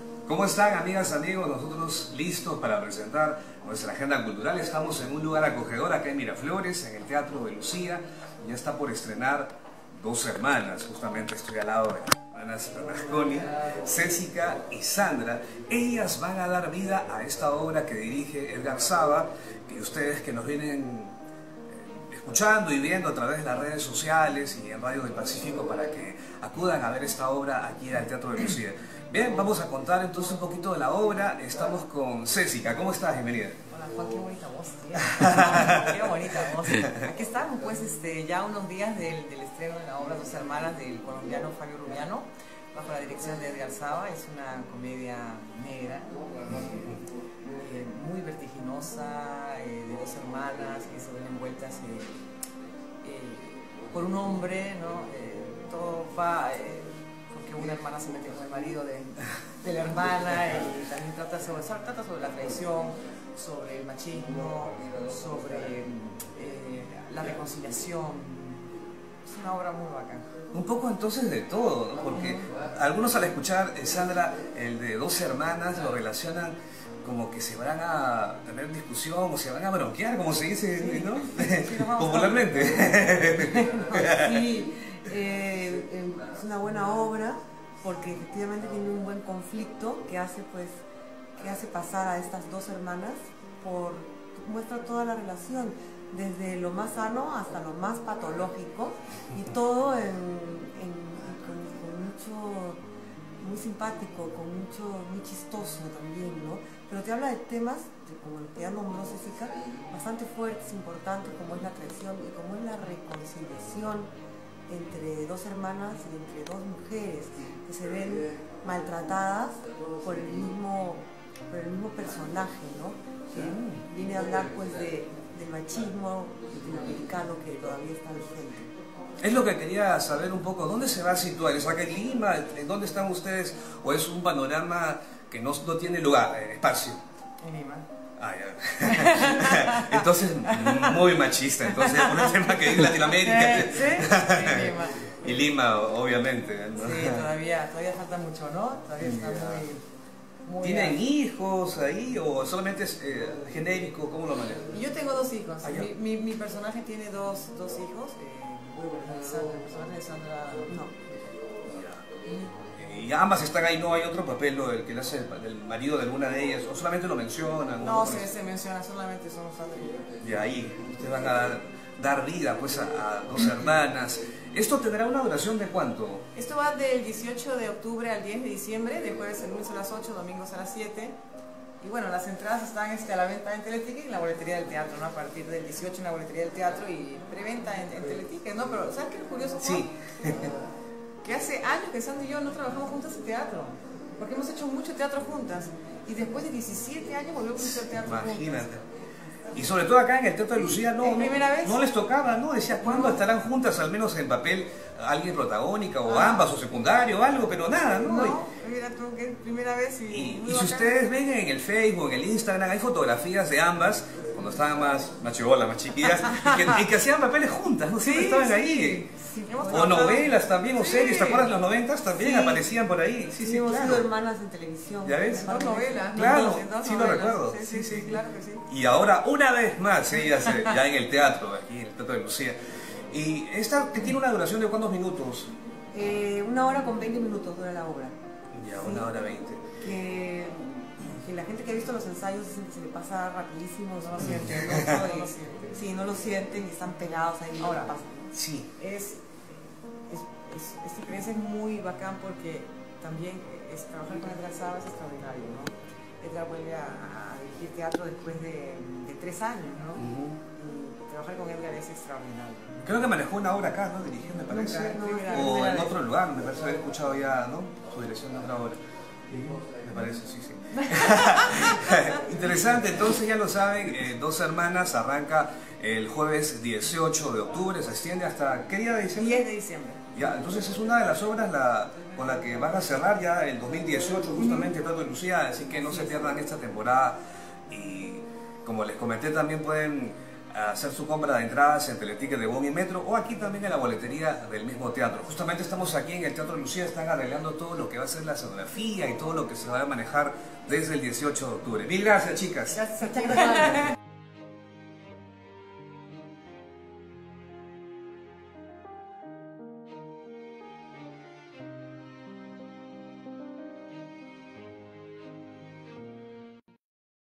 ¿Cómo están, amigas, amigos? Nosotros listos para presentar nuestra agenda cultural. Estamos en un lugar acogedor acá en Miraflores, en el Teatro de Lucía. Ya está por estrenar Dos Hermanas. Justamente estoy al lado de las hermanas Bernasconi, Césica y Sandra. Ellas van a dar vida a esta obra que dirige Edgar Saba, que ustedes que nos vienen escuchando y viendo a través de las redes sociales y en Radio del Pacífico, para que acudan a ver esta obra aquí al Teatro de Lucía. Bien, vamos a contar entonces un poquito de la obra. Estamos con Césica. ¿Cómo estás? Bienvenida. Hola Juan, qué bonita voz, tío. Qué bonita voz. Aquí estamos pues ya unos días del estreno de la obra Dos Hermanas del colombiano Fabio Rubiano, bajo la dirección de Edgar Saba. Es una comedia negra, muy vertiginosa, de dos hermanas que se ven envueltas por un hombre, ¿no? Todo va... porque una hermana se mete con el marido de la hermana, y también trata sobre la traición, sobre el machismo, sobre la reconciliación. Es una obra muy bacana. Un poco entonces de todo, ¿no? Porque algunos al escuchar, Sandra, el de Dos Hermanas, lo relacionan como que se van a tener discusión o se van a bronquear, como se dice, sí, ¿no? Sí, popularmente. Sí, es una buena obra porque efectivamente tiene un buen conflicto que hace pasar a estas dos hermanas muestra toda la relación, desde lo más sano hasta lo más patológico, y todo con mucho, muy simpático, muy chistoso también, ¿no? Pero te habla de temas, como el que ya nombró Césica, bastante fuertes, importantes, como es la traición y como es la reconciliación entre dos hermanas y entre dos mujeres que se ven maltratadas por el mismo personaje, ¿no? Que viene a hablar pues del machismo latinoamericano que todavía está vigente. Es lo que quería saber un poco, ¿dónde se va a situar? ¿Es acá en Lima? ¿En dónde están ustedes? ¿O es un panorama que no tiene lugar, espacio? En Lima. Ah, ya. Entonces, muy machista, entonces, por el tema que vive Latinoamérica. Sí, en Lima. Y Lima, obviamente, ¿no? Sí, todavía falta mucho, ¿no? Todavía está muy ¿Tienen hijos ahí o solamente es genérico? ¿Cómo lo manejan? Yo tengo dos hijos. Ah, mi personaje tiene dos hijos. El personaje de Sandra no. Y ambas están ahí, no hay otro papel, el que le hace el marido de una de ellas, o solamente lo mencionan. No, se menciona, solamente son Sandra y yo. Y ahí ustedes van a dar vida pues a dos hermanas. ¿Esto tendrá una duración de cuánto? Esto va del 18 de octubre al 10 de diciembre, de jueves a lunes a las 8, domingos a las 7. Y bueno, las entradas están a la venta en Teleticket y en la boletería del teatro, ¿no? A partir del 18 en la boletería del teatro y preventa en Teleticket, ¿no? Pero ¿sabes qué es curioso, Juan? Sí. Que hace años que Sandra y yo no trabajamos juntas en teatro, porque hemos hecho mucho teatro juntas, y después de 17 años volvemos a hacer teatro juntas. Imagínate. Y sobre todo acá en el Teatro de Lucía no les tocaba, ¿no? Decía, ¿cuándo estarán juntas, al menos en papel, alguien protagónica, o ambas, o secundario, o algo? Pero nada, ¿no? No, mira tú, que es primera vez. Y si ustedes ven en el Facebook, en el Instagram, hay fotografías de ambas, cuando estaban más chibolas, más chiquillas, y que hacían papeles juntas, ¿no? Siempre estaban ahí. Sí, o novelas también, o series, ¿te acuerdas? Los 90s también aparecían por ahí. Sí, hemos sido hermanas en televisión. ¿Ya ves? Dos novelas. Claro, dos sí novelas. lo recuerdo. Sí, claro que sí. Y ahora, una vez más, ellas ya en el teatro, aquí en el Teatro de Lucía. ¿Y esta que tiene una duración de cuántos minutos? 1 hora con 20 minutos dura la obra. Ya, 1 hora 20. Que la gente que ha visto los ensayos dicen que se le pasa rapidísimo. No lo sienten, no lo sienten. Sí, no lo sienten y están pegados ahí. Ahora, pasa. Sí. Esta experiencia es muy bacán porque también trabajar con Edgar Saba es extraordinario, ¿no? Edgar vuelve a dirigir teatro después de 3 años, ¿no? Y trabajar con Edgar es extraordinario. Creo que manejó una obra acá, ¿no? Dirigió, me parece. O en otro lugar, me parece haber escuchado ya, ¿no? Su dirección de otra obra. Me parece, sí. Interesante, entonces ya lo saben, Dos Hermanas arranca el jueves 18 de octubre, se extiende hasta ¿qué día de diciembre? 10 de diciembre. Ya, entonces es una de las obras con la que van a cerrar ya el 2018 justamente el Teatro de Lucía, así que no se pierdan esta temporada. Y como les comenté, también pueden a hacer su compra de entradas en Teleticket de Bon y Metro o aquí también en la boletería del mismo teatro. Justamente estamos aquí en el Teatro Lucía, están arreglando todo lo que va a ser la escenografía y todo lo que se va a manejar desde el 18 de octubre. Mil gracias, chicas. Muchas gracias.